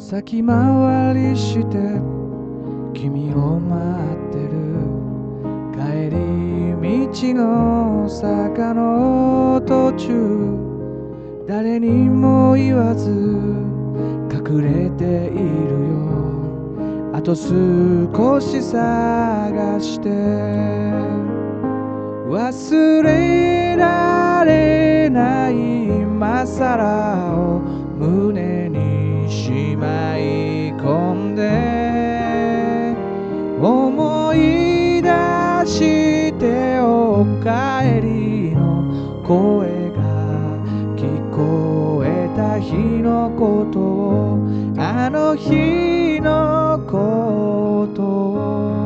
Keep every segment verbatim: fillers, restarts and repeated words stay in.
先回りして君を待ってる。帰り道の坂の途中、誰にも言わず隠れているよ。あと少し探して忘れられない今更を胸にしまい込んで、思い出してお帰りの声が聞こえた日のことを、あの日のことを。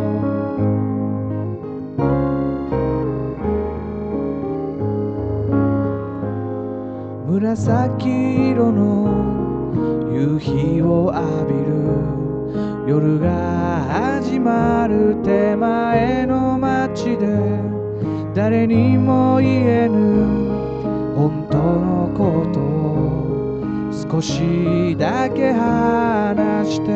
紫色の夕日を浴びる夜が始まる手前の街で、誰にも言えぬ本当のことを少しだけ話して、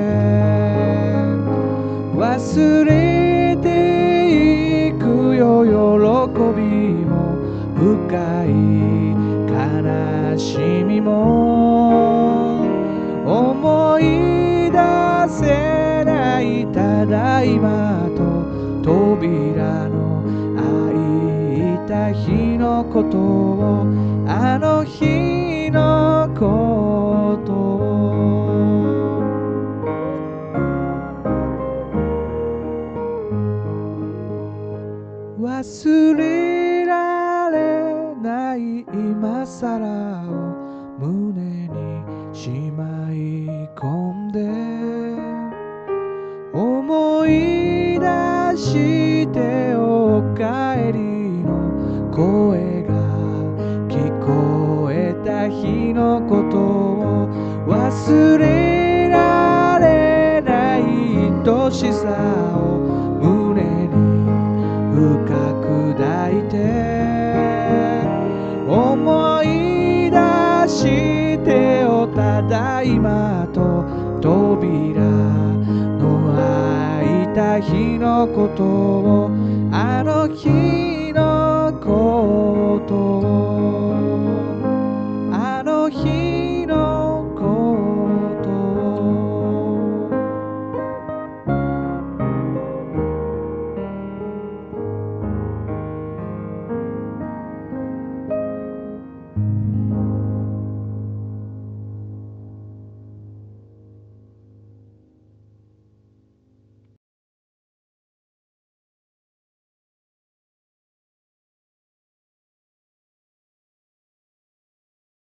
忘れていくよ喜びも深い悲しみも、思い出せないただいまと扉の開いた日のことを、あの日のことを。忘れられない今更を胸にしまい込んで、思い出してお帰りの声が聞こえた日のことを、忘れられない愛しさを胸に深く抱いて、思い出しておただいまと扉の開いた日のことを、あの日のことを。